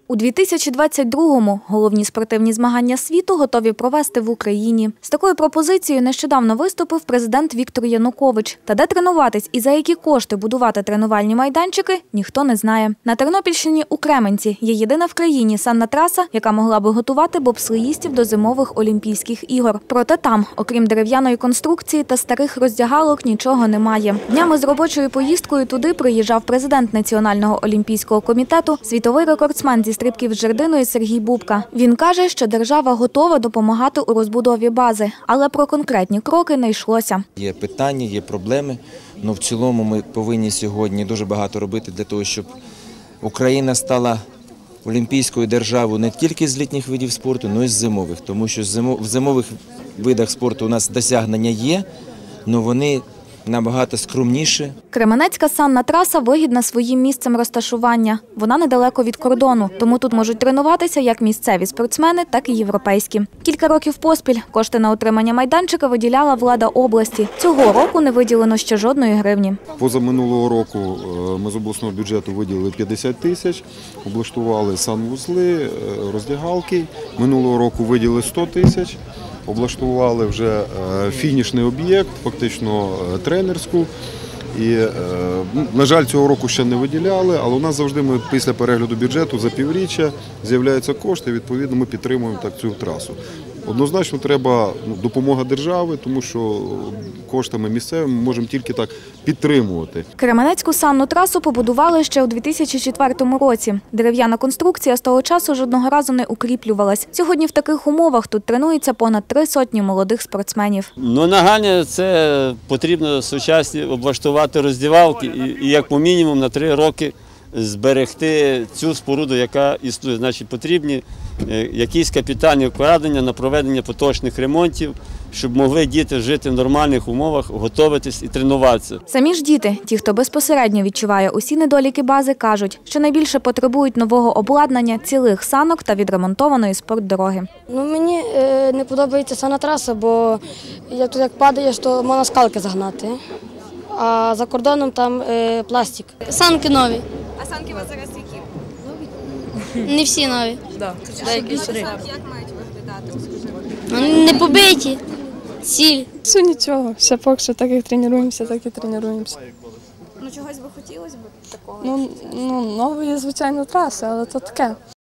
У 2022-му головні спортивні змагання світу готові провести в Україні. З такою пропозицією нещодавно виступив президент Віктор Янукович. Та де тренуватись і за які кошти будувати тренувальні майданчики, ніхто не знає. На Тернопільщині у Кременці є єдина в країні санна траса, яка могла би готувати бобслеїстів до зимових Олімпійських ігор. Проте там, окрім дерев'яної конструкції та старих роздягалок, нічого немає. Днями з робочою поїздкою туди приїжджав президент Національного олімпійського комітету, світовий рекордсмен зі стрибків з жердиною Сергій Бубка. Він каже, що держава готова допомагати у розбудові бази, але про конкретні кроки не йшлося. Є питання, є проблеми, але в цілому ми повинні сьогодні дуже багато робити для того, щоб Україна стала олімпійською державою не тільки з літніх видів спорту, але й з зимових. Тому що в зимових видах спорту у нас досягнення є, але вони набагато скромніші. Кременецька санна траса вигідна своїм місцем розташування. Вона недалеко від кордону, тому тут можуть тренуватися як місцеві спортсмени, так і європейські. Кілька років поспіль кошти на утримання майданчика виділяла влада області. Цього року не виділено ще жодної гривні. Позаминулого року ми з обласного бюджету виділили 50 тисяч, облаштували санвузли, роздягалки. Минулого року виділили 100 тисяч. Облаштували вже фінішний об'єкт, фактично тренерську. І, на жаль, цього року ще не виділяли, але у нас завжди після перегляду бюджету за півріччя з'являються кошти, відповідно ми підтримуємо цю трасу. Однозначно треба допомога держави, тому що коштами місцевими ми можемо тільки так підтримувати. Кременецьку санну трасу побудували ще у 2004 році. Дерев'яна конструкція з того часу жодного разу не укріплювалась. Сьогодні в таких умовах тут тренується понад 300 молодих спортсменів. Нагальне – це потрібно сучасні облаштувати роздівалки і як по мінімум на 3 роки зберегти цю споруду, яка існує. Значить, потрібні якісь капітальні вкладення на проведення поточних ремонтів, щоб могли діти жити в нормальних умовах, готуватись і тренуватися. Самі ж діти, ті, хто безпосередньо відчуває усі недоліки бази, кажуть, що найбільше потребують нового обладнання, цілих санок та відремонтованої спортдороги. Мені не подобається санна траса, бо тут як падаєш, то можна скалки загнати. А за кордоном там пластик. Санки нові. А санки у вас зараз які? Не всі нові. Як мають виглядати? Не побиті. Ціль. Все нічого, ще поки що так як тренуємося, так і тренуємося. Чогось би хотілося б такого? Нової, звичайно, траси, але то таке.